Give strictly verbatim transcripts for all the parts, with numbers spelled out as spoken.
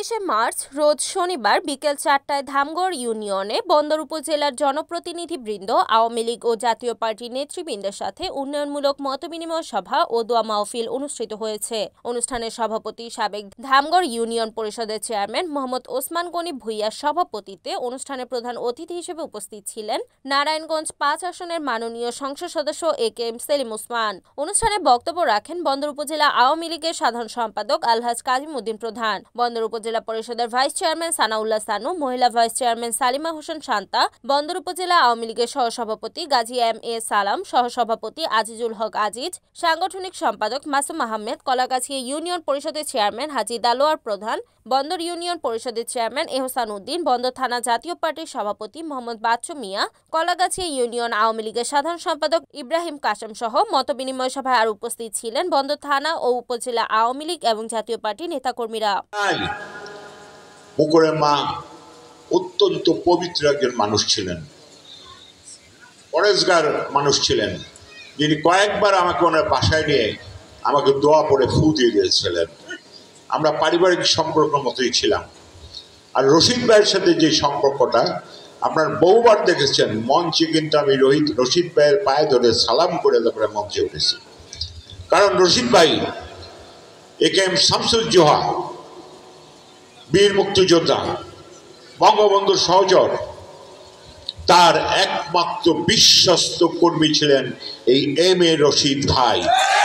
তেইশে মার্চ রোজ শনিবার বিকেল চারটায় ধামগড় ইউনিয়নে বন্দর উপজেলার জনপ্রতিনিধিবৃন্দ, আওয়ামী লীগ ও জাতীয় পার্টির নেতৃবৃন্দের সাথে উন্নয়নমূলক মতবিনিময় সভা ও দোয়া মাহফিল অনুষ্ঠিত হয়েছে। অনুষ্ঠানের সভাপতি সাবেক ধামগড় ইউনিয়ন পরিষদের চেয়ারম্যান মোহাম্মদ ওসমান গনি ভূঁইয়ার সভাপতিত্বে অনুষ্ঠানে প্রধান অতিথি হিসেবে উপস্থিত ছিলেন নারায়ণগঞ্জ পাঁচ আসনের মাননীয় সংসদ সদস্য A K M Selim Osman. অনুষ্ঠানে বক্তব্য রাখেন বন্দর উপজেলা আওয়ামী লীগের সাধারণ সম্পাদক আলহাজ কাজিমউদ্দিন প্রধান, বন্দর উপজেলা পরিষদের ভাইস চেয়ারম্যান সানাউল্লাহ সানু, মহিলা ভাইস চেয়ারম্যান সালিমা হোসেন শান্তা, বন্দর উপজেলা আওয়ামী লীগের সহসভাপতি গাজী এম এ সালাম, সহসভাপতি আজিজুল হক আজিজ, সাংগঠনিক সম্পাদক মাসুম আহমেদ, কলাগাছিয়া ইউনিয়ন পরিষদের চেয়ারম্যান হাজী দালোয়ার প্রধান, বন্দর ইউনিয়ন পরিষদের চেয়ারম্যান এহসান উদ্দিন, বন্দর থানা জাতীয় পার্টির সভাপতি মোহাম্মদ বাচ্চু মিয়া, কলাগাছিয়া ইউনিয়ন আওয়ামী লীগের সাধারণ সম্পাদক ইব্রাহিম কাশেম সহ মতবিনিময় সভায় আর উপস্থিত ছিলেন বন্দর থানা ও উপজেলা আওয়ামী লীগ এবং জাতীয় পার্টির নেতাকর্মীরা। পুকুরের মা অত্যন্ত পবিত্র একজন মানুষ ছিলেন, পরেশগার মানুষ ছিলেন, যিনি কয়েকবার আমাকে ওনার বাসায় নিয়ে আমাকে দোয়া পড়ে ফু দিয়ে দিয়েছিলেন। আমরা পারিবারিক সম্পর্ক মতোই ছিলাম। আর রশিদ ভাইয়ের সাথে যে সম্পর্কটা আপনার বহুবার দেখেছেন, মঞ্চে কিন্তু আমি রোহিত রশিদ ভাইয়ের পায়ে ধরে সালাম করে তারপরে মঞ্চে উঠেছি। কারণ রশিদ ভাই এ কে এম শামসুজ্জোহা, বীর মুক্তিযোদ্ধা, বঙ্গবন্ধুর সহচর, তার একমাত্র বিশ্বস্ত কর্মী ছিলেন এই এম এ রশিদ ভাই।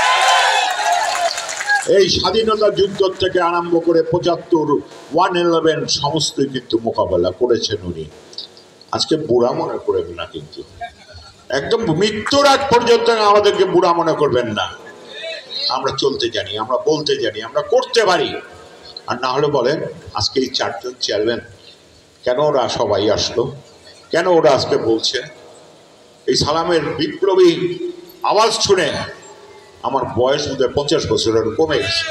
এই স্বাধীনতা যুদ্ধ থেকে আরম্ভ করে পঁচাত্তর ওয়ান ইলেভেন সমস্তই কিন্তু মোকাবেলা করেছেন উনি। আজকে বুড়া মনে করবেন না, কিন্তু একদম মৃত্যুর আগ পর্যন্ত আমাদেরকে বুড়া মনে করবেন না। আমরা চলতে জানি, আমরা বলতে জানি, আমরা করতে পারি। আর না হলে বলেন আজকে এই চারজন চেয়ারম্যান কেন ওরা সবাই আসলো, কেন ওরা আজকে বলছে? এই সালামের বিপ্লবী আওয়াজ শুনে আমার বয়স বোধহয় পঞ্চাশ বছরের কমে গেছে।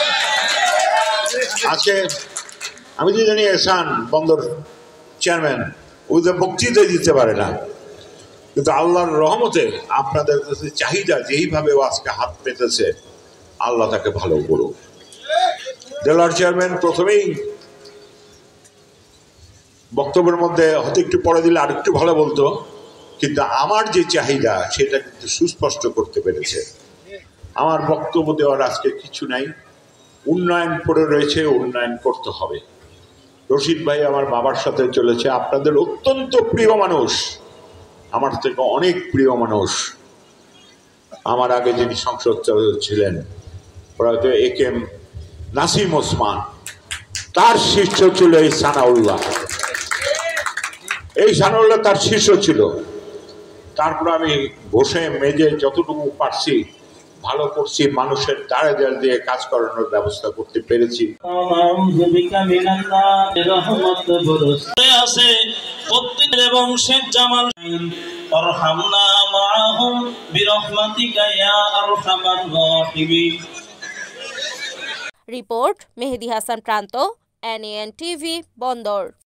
আজকে আমি যে জানি এহসান বন্দর চেয়ারম্যান ওদের বক্তৃতা দিতে পারে না, কিন্তু আল্লাহর রহমতে আপনাদের কাছে চাহিদা যেইভাবে আজকে হাত পেতেছে, আল্লাহ তাকে ভালো করুক। জেলার চেয়ারম্যান প্রথমেই বক্তব্যের মধ্যে হয়তো একটু পরে দিলে আর একটু ভালো বলতো, কিন্তু আমার যে চাহিদা সেটা কিন্তু সুস্পষ্ট করতে পেরেছে। আমার বক্তব্য দেওয়ার আজকে কিছু নাই, উন্নয়ন পড়ে রয়েছে, উন্নয়ন করতে হবে। রশিদ ভাই আমার বাবার সাথে চলেছে, আপনাদের অত্যন্ত প্রিয় মানুষ, আমার থেকে অনেক প্রিয় মানুষ। আমার আগে যিনি সংসদ ছিলেন প্রয়াত A K M Nasim Osman, তার শিষ্য ছিল এই সানাউল্লাহ। এই সানাউল্লাহ তার শিষ্য ছিল। তারপর আমি বসে মেজে যতটুকু পারছি ভালো করছি, মানুষের দাঁড়ে দাঁড়ে দিয়ে কাজ করানোর ব্যবস্থা করতে পেরেছি। এবং শেখ জামাল আরহামনা মাআহুম বিরহমাতিকা ইয়া আরহামার রাহিমিন। Report Mehedi Hasan Pranto, N A N TV, বন্দর।